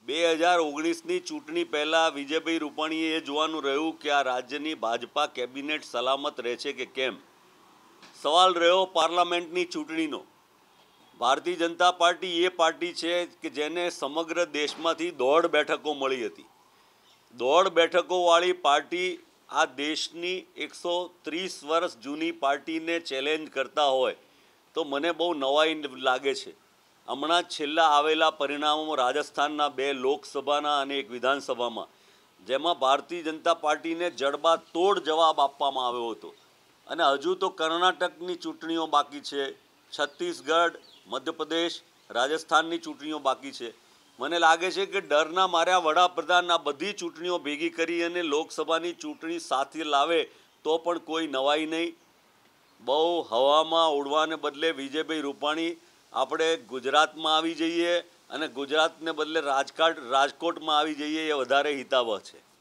2019ની ચૂંટણી પહેલાં વિજયભાઈ રૂપાણીએ એ જોવાનું રહ્યું કે આ રાજ્યની ભાજપા કેબિનેટ સલામત રહે છે કે કેમ. સવાલ રહ્યો પાર્લામેન્ટની ચૂંટણીનો. ભારતીય જનતા પાર્ટી એ પાર્ટી છે કે જેને સમગ્ર દેશમાંથી 1.5 બેઠકો મળી હતી. 1.5 બેઠકોવાળી પાર્ટી આ દેશની 130 વર્ષ જૂની પાર્ટીને ચેલેન્જ કરતા હોય તો મને બહુ નવાઈ લાગે છે. હમણાં છેલ્લા આવેલા પરિણામો રાજસ્થાનના 2 લોકસભાના અને 1 વિધાનસભામાં, જેમાં ભારતીય જનતા પાર્ટીને જડબાતોડ જવાબ આપવામાં આવ્યો હતો. અને હજુ તો કર્ણાટકની ચૂંટણીઓ બાકી છે, છત્તીસગઢ, મધ્યપ્રદેશ, રાજસ્થાનની ચૂંટણીઓ બાકી છે. મને લાગે છે કે ડરના માર્યા વડાપ્રધાન આ બધી ચૂંટણીઓ ભેગી કરી અને લોકસભાની ચૂંટણી સાથે લાવે તો પણ કોઈ નવાઈ નહીં. બહુ હવામાં ઉડવાને બદલે વિજયભાઈ રૂપાણી આપણે ગુજરાતમાં આવી જઈએ અને ગુજરાતને બદલે રાજકોટમાં આવી જઈએ એ વધારે હિતાવહ છે.